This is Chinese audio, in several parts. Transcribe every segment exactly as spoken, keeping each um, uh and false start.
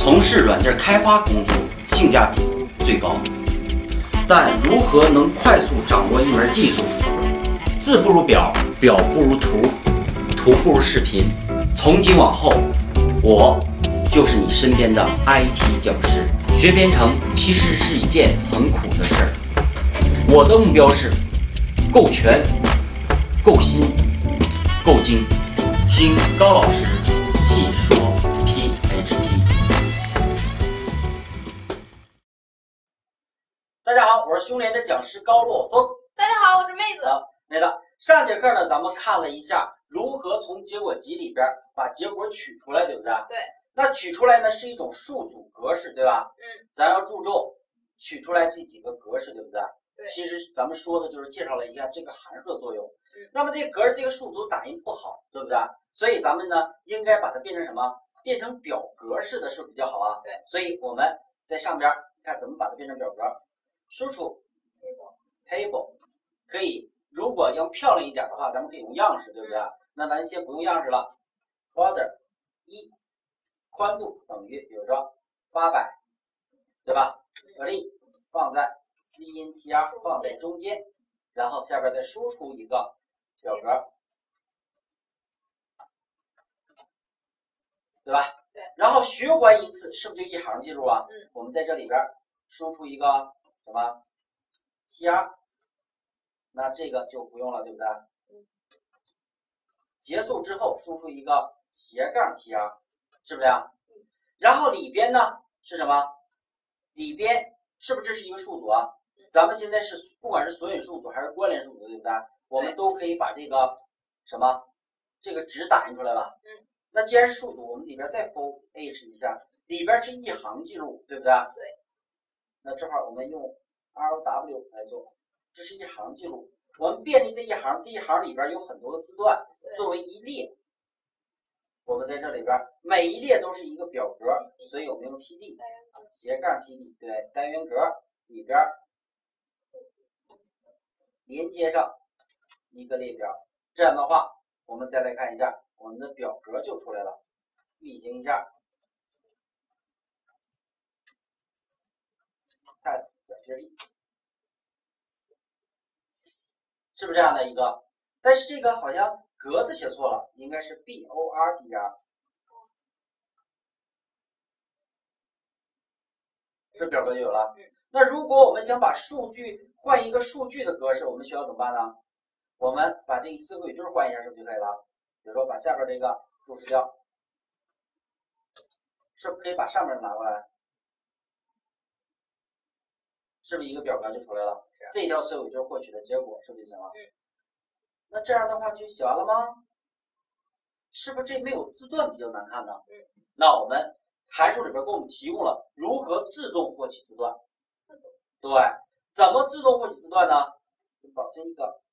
从事软件开发工作性价比最高。但如何能快速掌握一门技术？字不如表，表不如图，图不如视频。从今往后，我就是你身边的 I T 讲师。学编程其实是一件很苦的事儿。我的目标是够全、够新、够精。听高老师细说 P H P。大家好，我是兄联的讲师高洛峰。 大家好，我是妹子。 好，妹子，上节课呢，咱们看了一下如何从结果集里边把结果取出来，对不对？ 对。 那取出来呢是一种数组格式，对吧？ 嗯。 咱要注重取出来这几个格式，对不对？ 对。 其实咱们说的就是介绍了一下这个函数的作用。 嗯。 那么这个格式这个数组打印不好，对不对？所以咱们呢应该把它变成什么？变成表格式的是比较好啊。 对。 所以我们在上边看怎么把它变成表格。输出 table table 可以，如果要漂亮一点的话，咱们可以用样式，对不对？ 嗯、 那咱先不用样式了 ，border 一宽度等于，比如说八百，对吧？可以放在 cntr 放在中间，然后下边再输出一个表格，对吧？ 对。 然后循环一次，是不是就一行记录啊？ 嗯。 我们在这里边输出一个什么 tr， 那这个就不用了，对不对？ 嗯。 结束之后输出一个斜杠 tr， 是不是呀？嗯。然后里边呢是什么？里边是不是这是一个数组啊？ 嗯。 咱们现在是不管是索引数组还是关联数组，对不对？我们都可以把这个什么这个值打印出来吧？ 嗯。那既然是数组，我们里边再 for h 一下，里边是一行记录，对不对？ 对。 那这块我们用 R W 来做，这是一行记录。我们便利这一行，这一行里边有很多个字段，作为一列。我们在这里边每一列都是一个表格，所以我们用 T D 斜杠 T D 对单元格里边连接上一个列表。这样的话，我们再来看一下，我们的表格就出来了。运行一下。test 小撇一，是不是这样的一个？但是这个好像格子写错了，应该是 B O R D R， 这表格就有了。那如果我们想把数据换一个数据的格式，我们需要怎么办呢？我们把这一四个语句换一下，是不是就可以了？比如说把下边这个注释掉，是不是可以把上面拿过来？是不是一个表格就出来了？这条所有就是获取的结果，是不是就行了？ 嗯。 那这样的话就写完了吗？是不是这没有字段比较难看呢？ 嗯。 那我们函数里边给我们提供了如何自动获取字段。对，怎么自动获取字段呢？保证一个，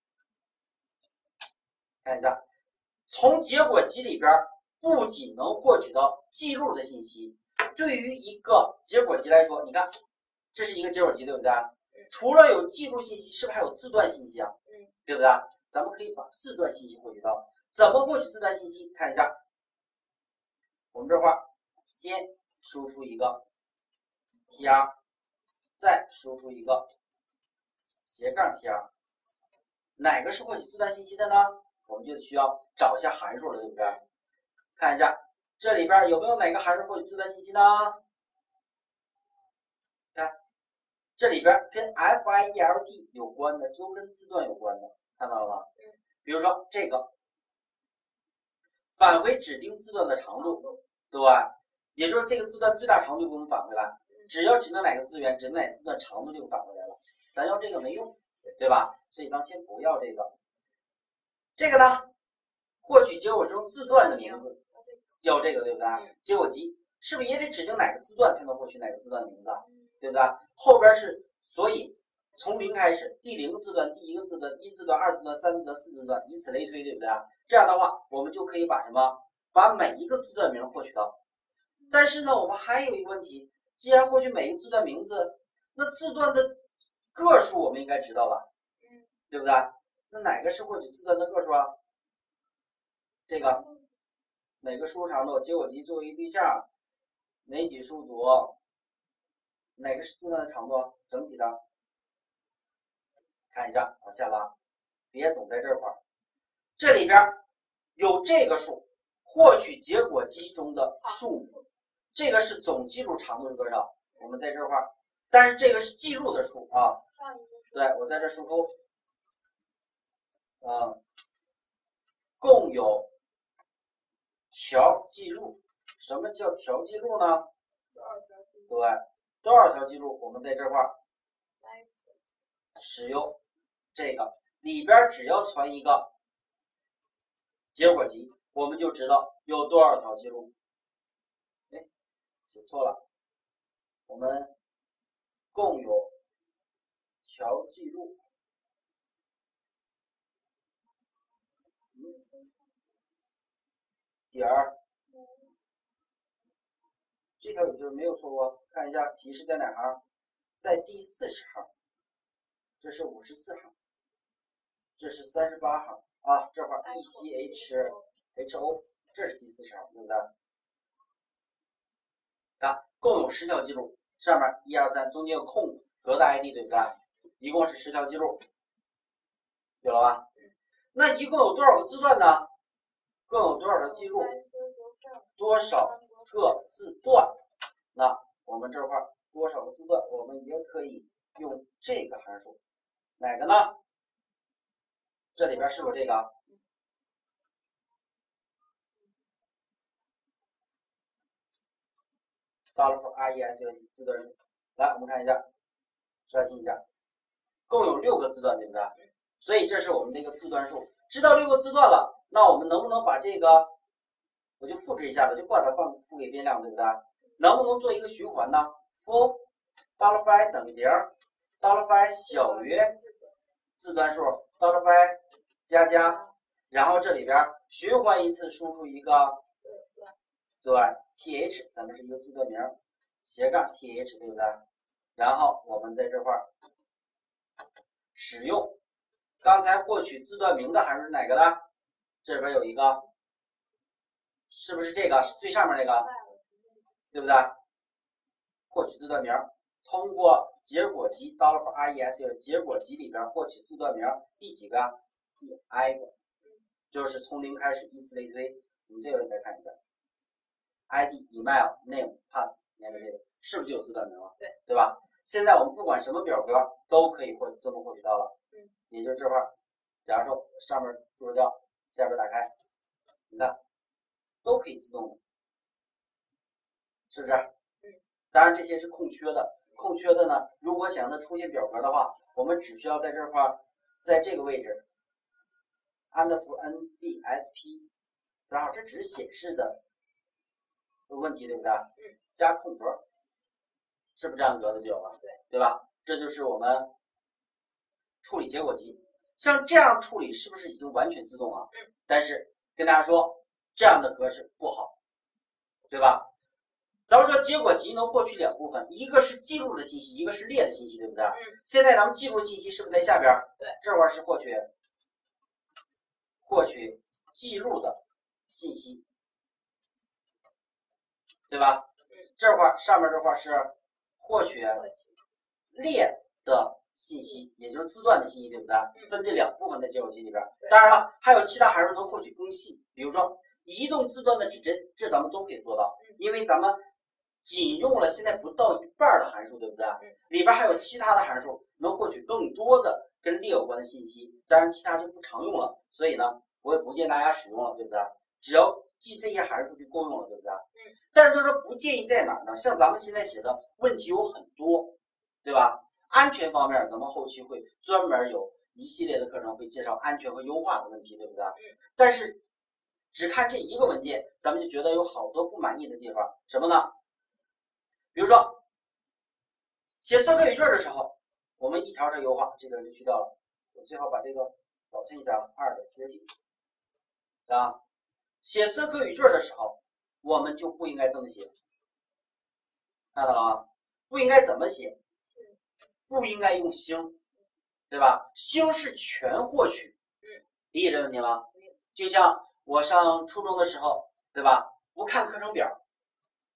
看一下，从结果集里边不仅能获取到记录的信息，对于一个结果集来说，你看。这是一个结果集，对不对？除了有记录信息，是不是还有字段信息啊？ 嗯， 对不对？咱们可以把字段信息获取到。怎么获取字段信息？看一下，我们这块先输出一个 tr， 再输出一个斜杠 tr， 哪个是获取字段信息的呢？我们就需要找一下函数了，对不对？看一下这里边有没有哪个函数获取字段信息呢？看。这里边跟 field 有关的，都跟字段有关的，看到了吗？ 嗯。 比如说这个，返回指定字段的长度，对，也就是这个字段最大长度给我们返回来。只要指定哪个字元，指定哪个字段长度就返回来了。咱要这个没用，对吧？所以咱先不要这个。这个呢，获取结果中字段的名字，要这个，对不对？结果集是不是也得指定哪个字段才能获取哪个字段的名字？对不对？后边是，所以从零开始，第零个字段、第一个字段、一字段、二字段、三字段、四字段，以此类推，对不对？这样的话，我们就可以把什么？把每一个字段名获取到。但是呢，我们还有一个问题，既然获取每一个字段名字，那字段的个数我们应该知道吧？ 嗯， 对不对？那哪个是获取字段的个数啊？这个每个输入长度结果集作为对象。 枚举数组，哪个是字段的长度？整体的，看一下，往下拉，别总在这块儿。这里边有这个数，获取结果集中的数目，这个是总记录长度是多少？我们在这块儿，但是这个是记录的数啊。对，我在这输出，嗯，共有条记录。什么叫条记录呢？对，多少条记录？我们在这块儿使用这个里边只要存一个结果集，我们就知道有多少条记录。哎，写错了，我们共有条记录。点儿，这条也就是没有错误，看一下提示在哪行，在第四十行，这是五十四行，这是三十八行啊，这块 E C H H O， 这是第四十行，对不对？看，共有十条记录，上面一二三，中间有空格的 I D， 对不对？一共是十条记录，有了吧？那一共有多少个字段呢？共有多少条记录？多少个字段？那我们这块多少个字段？我们也可以用这个函数，哪个呢？这里边是不是这个？到了 for res 字段数，来我们看一下，刷新一下，共有六个字段，对不对？所以这是我们这个字段数。知道六个字段了，那我们能不能把这个，我就复制一下吧，就把它放复给变量，对不对？能不能做一个循环呢 ？for $phi 等于零 $phi 小于字段数 $phi 加加，然后这里边循环一次，输出一个对 th， 咱们是一个字段名斜杠 th， 对不对？然后我们在这块使用。刚才获取字段名的函数是哪个呢？这边有一个，是不是这个？是最上面那个，对不对？获取字段名，通过结果集 $res 结果集里边获取字段名，第几个？第 i 个，就是从零开始，以此类推。我们这个再看一下 ，I D、email、name、pass， 连着这个，是不是就有字段名了？对，对吧？现在我们不管什么表格都可以获自动获取到了。也就是这块，假如说上面注释掉，下边打开，你看都可以自动的，是不是？嗯。当然这些是空缺的，空缺的呢，如果想让它出现表格的话，我们只需要在这块，在这个位置 ，and for n b s p， 正好这只是显示的问题，对不对？嗯。加空格，是不是这样格子就有了？对，对吧？这就是我们处理结果集，像这样处理是不是已经完全自动了？嗯。但是跟大家说，这样的格式不好，对吧？咱们说结果集能获取两部分，一个是记录的信息，一个是列的信息，对不对？嗯。现在咱们记录信息是不是在下边？对。这块是获取获取记录的信息，对吧？嗯。这块上面这块是获取列的信息，也就是字段的信息，对不对？分这两部分在结果集里边。当然了，还有其他函数能获取更细，比如说移动字段的指针，这咱们都可以做到，因为咱们仅用了现在不到一半的函数，对不对？里边还有其他的函数能获取更多的跟列有关的信息，当然其他就不常用了，所以呢，我也不建议大家使用了，对不对？只要记这些函数就够用了，对不对？嗯。但是就是说不建议在哪儿呢？像咱们现在写的问题有很多，对吧？安全方面，咱们后期会专门有一系列的课程会介绍安全和优化的问题，对不对？嗯。但是只看这一个文件，咱们就觉得有好多不满意的地方，什么呢？比如说写色刻语句的时候，我们一条条优化，这个就去掉了。我最好把这个保存一下，二的决定啊。写色刻语句的时候，我们就不应该这么写，看到了吗？不应该怎么写？不应该用星，对吧？星是全获取，理解这个问题吗？就像我上初中的时候，对吧？不看课程表，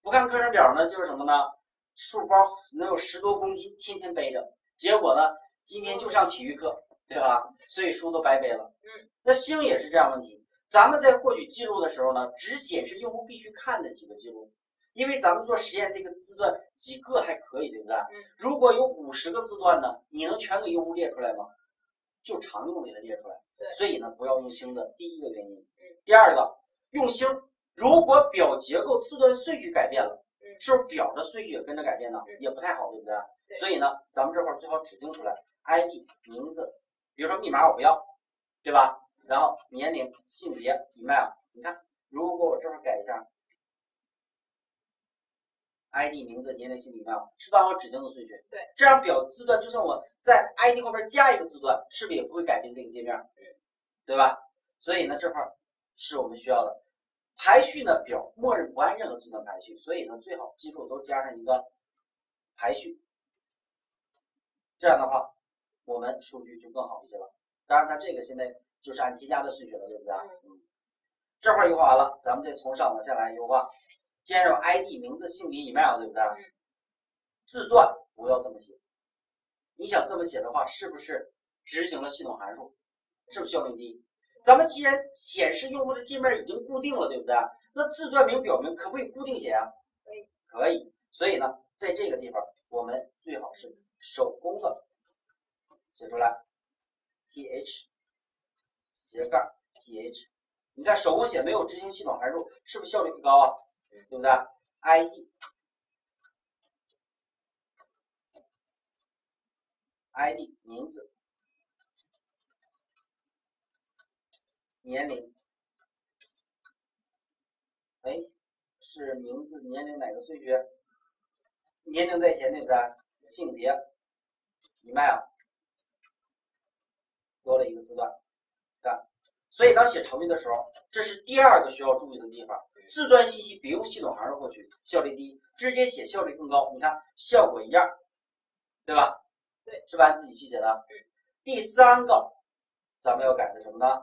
不看课程表呢，就是什么呢？书包能有十多公斤，天天背着，结果呢，今天就上体育课，对吧？所以书都白背了。 嗯， 那星也是这样问题。咱们在获取记录的时候呢，只显示用户必须看的几个记录，因为咱们做实验这个字段几个还可以，对不对？ 嗯， 如果有五十个字段呢，你能全给用户列出来吗？就常用的给它列出来。 对， 所以呢，不要用星的第一个原因。 嗯， 第二个，用星如果表结构字段顺序改变了， 嗯， 是不是表的顺序也跟着改变呢？ 嗯， 也不太好，对不对？ 对， 所以呢，咱们这块最好指定出来 I D 名字，比如说密码我不要，对吧？然后年龄、性别、email， 你看，如果我这块改一下 I D 名字、年龄、性别、email， 是不是按我指定的顺序？ 对， 这样表字段就算我在 I D 后边加一个字段，是不是也不会改变这个界面？ 嗯， 对吧？所以呢，这块是我们需要的。排序呢，表默认不按任何字段排序，所以呢，最好记住都加上一个排序，这样的话，我们数据就更好一些了。当然，它这个现在就是按添加的顺序了，对不对？嗯，这块优化完了，咱们再从上往下来优化。既然有 I D 名字、性别、email， 对不对？ 嗯， 字段不要这么写。你想这么写的话，是不是执行了系统函数？是不是效率低？咱们既然显示用户的界面已经固定了，对不对？那字段名表明可不可以固定写啊？ 可以， 可以。所以呢，在这个地方我们最好是手工的写出来 ，th 斜杠 th。你看手工写没有执行系统函数，是不是效率更高啊？对不对 ？I D I D 名字。年龄，哎，是名字、年龄哪个顺序？年龄在前，对不对？性别 ，email， 多了一个字段，看。所以当写程序的时候，这是第二个需要注意的地方。字段信息别用系统函数获取，效率低，直接写效率更高。你看效果一样，对吧？ 对， 是吧？按自己去写的。 嗯。 第三个，咱们要改的什么呢？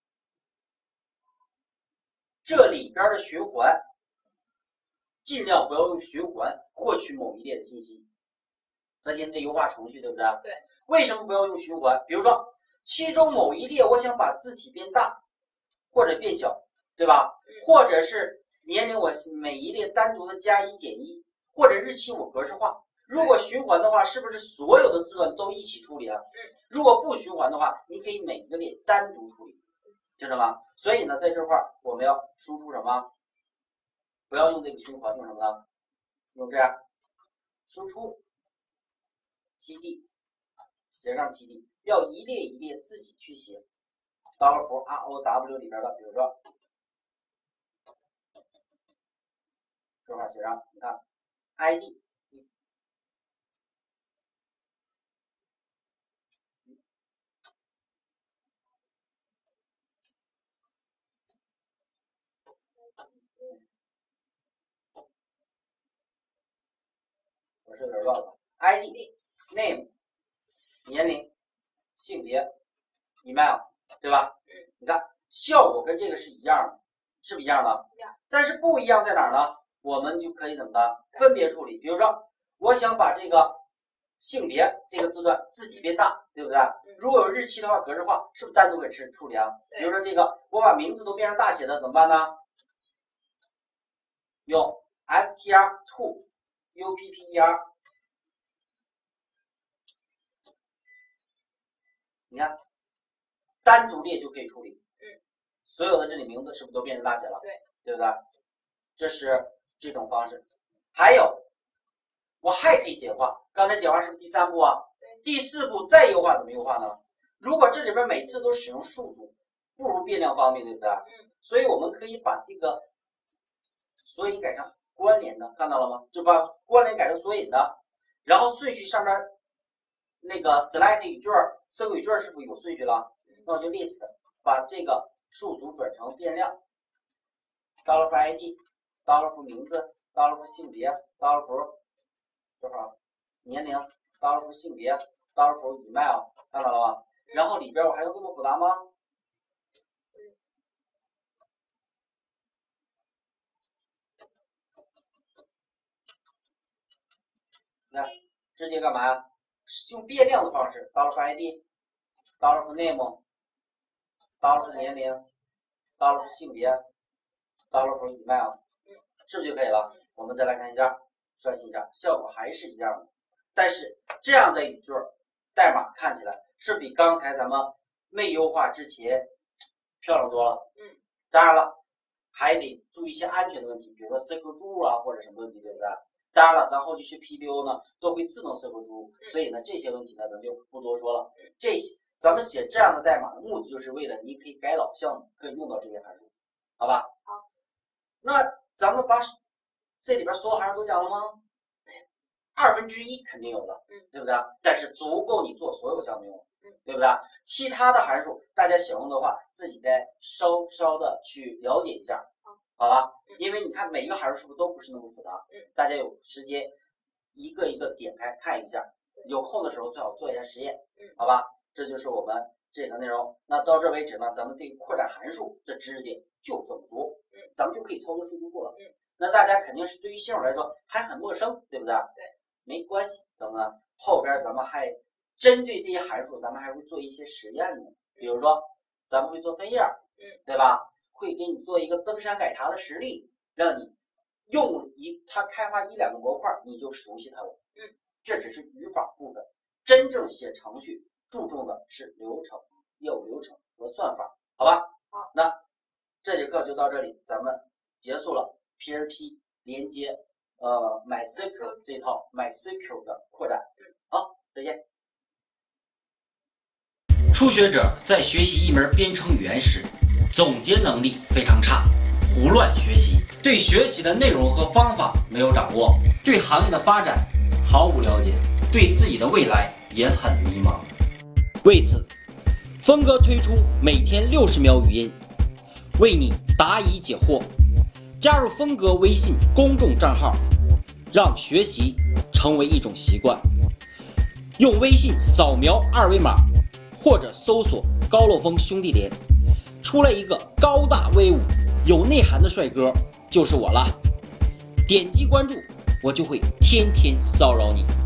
这里边的循环，尽量不要用循环获取某一列的信息。咱现在优化程序，对不对？ 对。 为什么不要用循环？比如说，其中某一列我想把字体变大或者变小，对吧？或者是年龄，我每一列单独的加一减一，或者日期我格式化。如果循环的话，是不是所有的字段都一起处理啊？如果不循环的话，你可以每一个列单独处理。听着吗？所以呢，在这块我们要输出什么？不要用这个循环，用什么呢？用这样输出 td 斜杠 td， 要一列一列自己去写。刀符 row 里边的，比如说这块写上，你看 id。我是有点乱了 ，I D name 年龄、性别、email， 对吧？ 嗯。 你看效果跟这个是一样的，是不是一样的？ 一样。但是不一样在哪儿呢？我们就可以怎么的分别处理。比如说，我想把这个性别这个字段字体变大，对不对？ 嗯。 如果有日期的话，格式化是不是单独给处处理啊？比如说这个，我把名字都变成大写的，怎么办呢？用 str to upper， 你看，单独列就可以处理。 嗯。所有的这里名字是不是都变成大写了？ 对， 对不对？这是这种方式。还有，我还可以简化。刚才简化是不是第三步啊？ 对。 第四步再优化怎么优化呢？如果这里边每次都使用数组，不如变量方便，对不对？ 嗯。 所以我们可以把这个索引改成关联的，看到了吗？就把关联改成索引的，然后顺序上面那个 select 语句搜语句是不是有顺序了？那我就 list 把这个数组转成变量 ，dollar for id，dollar for 名字 ，dollar for 性别 ，dollar for 多少年龄 ，dollar for 性别 ，dollar for email， 看到了吗？然后里边我还用这么复杂吗？ 那直接干嘛呀？用变量的方式 ，dollar I D、dollar name、dollar 年龄、dollar 性别、dollar email， 是不是就可以了？我们再来看一下，刷新一下，效果还是一样的。但是这样的语句代码看起来是比刚才咱们没优化之前漂亮多了。嗯，当然了，还得注意一些安全的问题，比如说 C Q 注入啊或者什么问题，对不对？当然了，咱后期学 P D O 呢都会自动 C Q 注入，所以呢这些问题呢咱就不多说了。这些咱们写这样的代码的目的就是为了你可以改老项目可以用到这些函数，好吧？好，那咱们把这里边所有函数都讲了吗？二分之一肯定有了，嗯，对不对？但是足够你做所有项目用，嗯，对不对？其他的函数大家想用的话，自己再稍稍的去了解一下，好吧？因为你看每一个函数是不是都不是那么复杂，嗯，大家有时间一个一个点开看一下，有空的时候最好做一下实验，嗯，好吧？这就是我们这个内容。那到这为止呢，咱们这个扩展函数的知识点就这么多，嗯，咱们就可以操作数据库了，嗯。那大家肯定是对于新手来说还很陌生，对不对？对。没关系，咱们后边咱们还针对这些函数，咱们还会做一些实验呢。比如说，咱们会做分页，嗯，对吧？会给你做一个增删改查的实例，让你用一它开发一两个模块，你就熟悉它了。嗯，这只是语法部分，真正写程序注重的是流程、业务流程和算法，好吧？好，那这节课就到这里，咱们结束了 P R P 连接。呃 ，MySQL 这套 MySQL 的扩展，好，再见。 初学者在学习一门编程语言时，总结能力非常差，胡乱学习，对学习的内容和方法没有掌握，对行业的发展毫无了解，对自己的未来也很迷茫。为此，峰哥推出每天六十秒语音，为你答疑解惑。加入峰哥微信公众账号，让学习成为一种习惯。用微信扫描二维码，或者搜索高漏峰兄弟连，出来一个高大威武、有内涵的帅哥，就是我了。点击关注，我就会天天骚扰你。